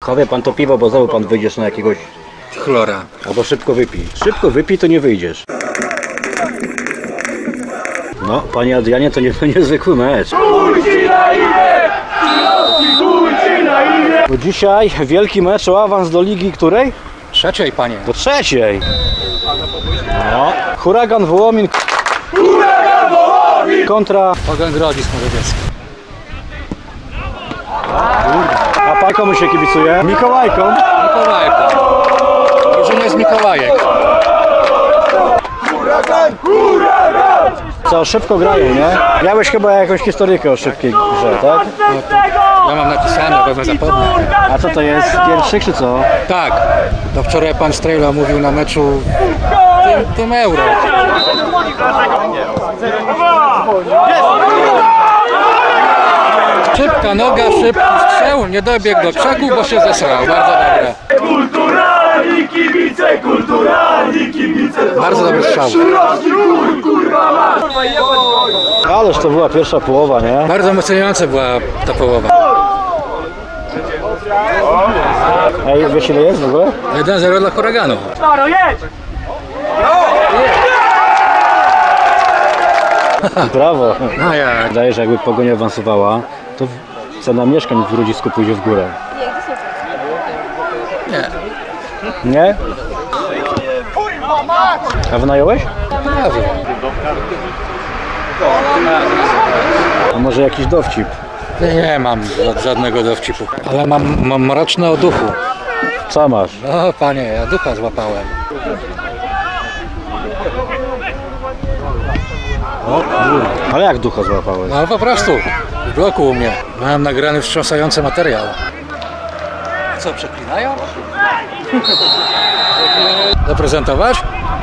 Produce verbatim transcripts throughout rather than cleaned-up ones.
Chowie pan to piwo, bo znowu pan wyjdziesz na jakiegoś chlora. Albo szybko wypij. Szybko wypij, to nie wyjdziesz. No, panie Adrianie, to nie to niezwykły mecz. Bo dzisiaj wielki mecz o awans do ligi której? Trzeciej, panie. Do trzeciej. No. Huragan Wołomin kontra Pogoń Grodzisk Mazowiecki. A pan komu się kibicuje? Mikołajkom? Mikołajka. Może nie jest Mikołajek. Co, szybko grają, nie? Miałeś chyba jakąś historykę o szybkiej grze, tak? No to ja mam napisane, pewnie zapomnę. A co to jest? Pierwszy czy co? Tak. To wczoraj pan Strejla mówił na meczu tym, tym euro. Szybka noga, szybki strzał, nie dobiegł do krzaku, bo się zesrał. Bardzo dobre. Kulturalni kibice, kulturalni kibice. Bardzo dobry strzał. Ależ to była pierwsza połowa, nie? Bardzo emocjonująca była ta połowa. Ej, wiesz ile jest w ogóle? jeden zero dla Huraganu. Staro, jedź! Brawo. No jak? Wydaje, że jakby Pogoń awansowała, to cena mieszkań w Grodzisku pójdzie w górę. Nie. Nie? A wynająłeś? Prawie. A może jakiś dowcip? Nie mam żadnego dowcipu. Ale mam, mam mroczne o duchu. Co masz? No panie, ja ducha złapałem. O kurde. Ale jak ducha złapałeś? No po prostu, w bloku u mnie. Mam nagrany wstrząsający materiał. Co, przeklinają? Zaprezentować?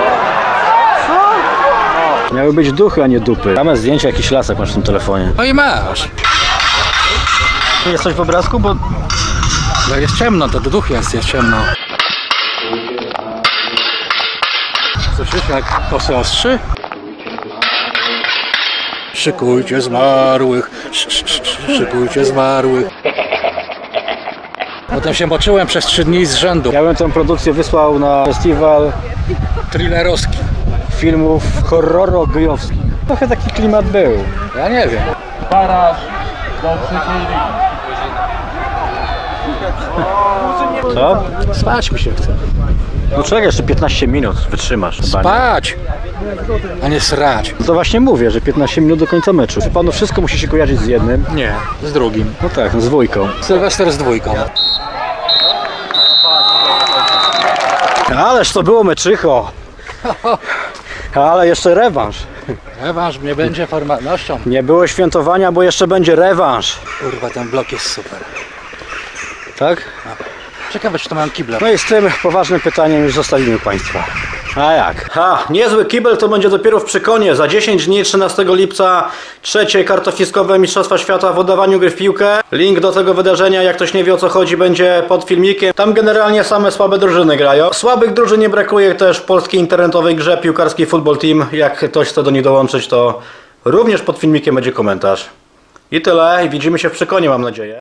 Miały być duchy, a nie dupy. Same zdjęcia, jakiś lasek masz w tym telefonie. No i masz. Jest coś w obrazku, bo... No jest ciemno, to duch jest, jest ciemno. Słyszysz jak kosy ostrzy? Szykujcie zmarłych, sz, sz, sz, szykujcie zmarłych. Potem się moczyłem przez trzy dni z rzędu. Ja bym tę produkcję wysłał na festiwal Thrillerowski. filmów horroro-gejowskich. Trochę taki klimat był. Ja nie wiem. Baraż do trzeciej ligi. Co? Spać mi się chce. No czekaj, jeszcze piętnaście minut wytrzymasz. chyba, nie? Spać! A nie srać. No to właśnie mówię, że piętnaście minut do końca meczu. Panu wszystko musi się kojarzyć z jednym. Nie, z drugim. No tak, no z dwójką. Sylwester z dwójką. Ależ to było meczycho. Ale jeszcze rewanż. Rewanż nie będzie formalnością. Nie było świętowania, bo jeszcze będzie rewanż. Kurwa, ten blok jest super. Tak? Ciekawe, czy to mam kibla. No i z tym poważnym pytaniem już zostawimy Państwa. A jak? Ha, niezły kibel to będzie dopiero w Przykonie. Za dziesięć dni, trzynastego lipca, trzecie kartofiskowe Mistrzostwa Świata w oddawaniu gry w piłkę. Link do tego wydarzenia, jak ktoś nie wie o co chodzi, będzie pod filmikiem. Tam generalnie same słabe drużyny grają. Słabych drużyn nie brakuje też w polskiej internetowej grze piłkarskiej Football Team. Jak ktoś chce do nich dołączyć, to również pod filmikiem będzie komentarz. I tyle, i widzimy się w Przykonie, mam nadzieję.